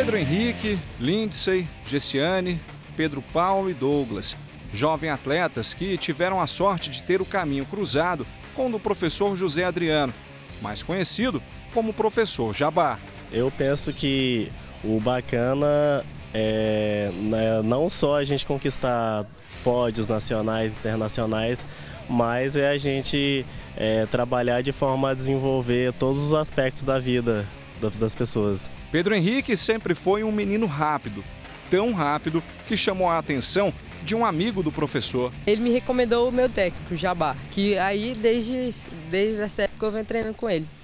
Pedro Henrique, Lindsay, Gessiane, Pedro Paulo e Douglas. Jovens atletas que tiveram a sorte de ter o caminho cruzado com o do professor José Adriano, mais conhecido como professor Jabá. Eu penso que o bacana é não só a gente conquistar pódios nacionais e internacionais, mas é a gente trabalhar de forma a desenvolver todos os aspectos da vida das pessoas. Pedro Henrique sempre foi um menino rápido, tão rápido que chamou a atenção de um amigo do professor. Ele me recomendou o meu técnico, Jabá, que aí desde essa época eu venho treinando com ele.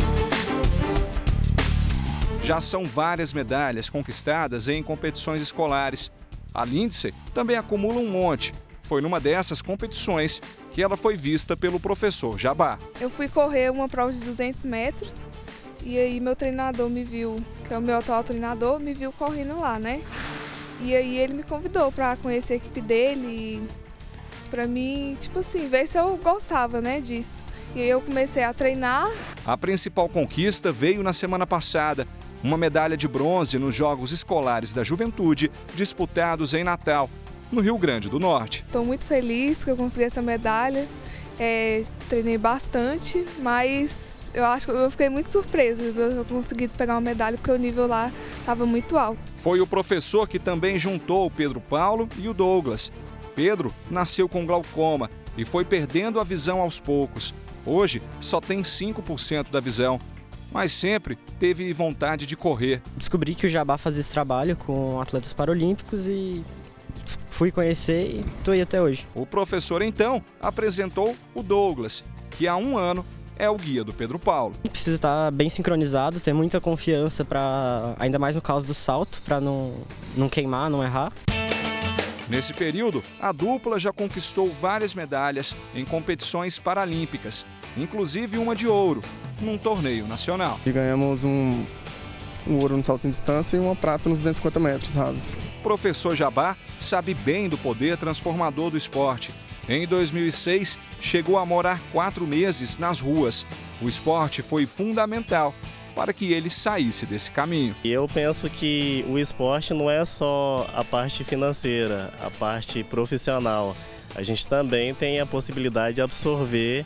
Já são várias medalhas conquistadas em competições escolares. A Lindsay também acumula um monte. Foi numa dessas competições que ela foi vista pelo professor Jabá. Eu fui correr uma prova de 200 metros e aí meu treinador me viu, que é o meu atual treinador, me viu correndo lá, né? E aí ele me convidou para conhecer a equipe dele e para mim, tipo assim, ver se eu gostava, né, disso. E aí eu comecei a treinar. A principal conquista veio na semana passada. Uma medalha de bronze nos Jogos Escolares da Juventude, disputados em Natal, no Rio Grande do Norte. Estou muito feliz que eu consegui essa medalha. Treinei bastante, mas eu acho que eu fiquei muito surpresa de eu conseguir pegar uma medalha, porque o nível lá estava muito alto. Foi o professor que também juntou o Pedro Paulo e o Douglas. Pedro nasceu com glaucoma e foi perdendo a visão aos poucos. Hoje só tem 5% da visão, mas sempre teve vontade de correr. Descobri que o Jabá fazia esse trabalho com atletas paralímpicos e fui conhecer e estou aí até hoje. O professor, então, apresentou o Douglas, que há um ano é o guia do Pedro Paulo. Precisa estar bem sincronizado, ter muita confiança, ainda mais no caso do salto, para não queimar, não errar. Nesse período, a dupla já conquistou várias medalhas em competições paralímpicas, inclusive uma de ouro, num torneio nacional. E ganhamos um ouro no salto em distância e uma prata nos 250 metros rasos. O professor Jabá sabe bem do poder transformador do esporte. Em 2006, chegou a morar 4 meses nas ruas. O esporte foi fundamental para que ele saísse desse caminho. E eu penso que o esporte não é só a parte financeira, a parte profissional. A gente também tem a possibilidade de absorver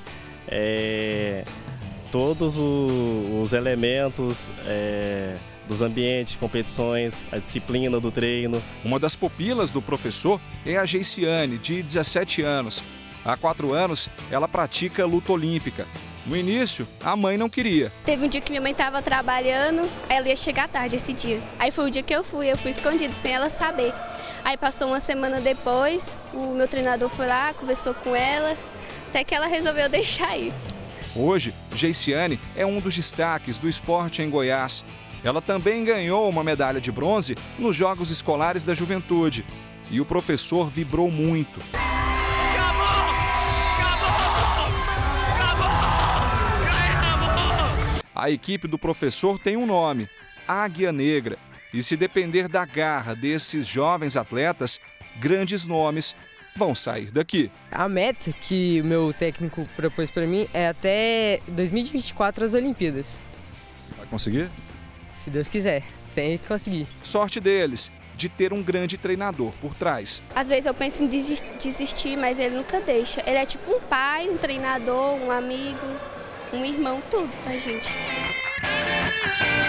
todos os elementos dos ambientes, competições, a disciplina do treino. Uma das pupilas do professor é a Gessiane, de 17 anos. Há 4 anos, ela pratica luta olímpica. No início, a mãe não queria. Teve um dia que minha mãe estava trabalhando, aí ela ia chegar tarde esse dia. Aí foi o dia que eu fui escondido, sem ela saber. Aí passou uma semana depois, o meu treinador foi lá, conversou com ela, até que ela resolveu deixar ir. Hoje, Gessiane é um dos destaques do esporte em Goiás. Ela também ganhou uma medalha de bronze nos Jogos Escolares da Juventude. E o professor vibrou muito. A equipe do professor tem um nome, Águia Negra. E se depender da garra desses jovens atletas, grandes nomes vão sair daqui. A meta que o meu técnico propôs para mim é até 2024 as Olimpíadas. Vai conseguir? Se Deus quiser, tem que conseguir. Sorte deles de ter um grande treinador por trás. Às vezes eu penso em desistir, mas ele nunca deixa. Ele é tipo um pai, um treinador, um amigo, um irmão, tudo pra gente.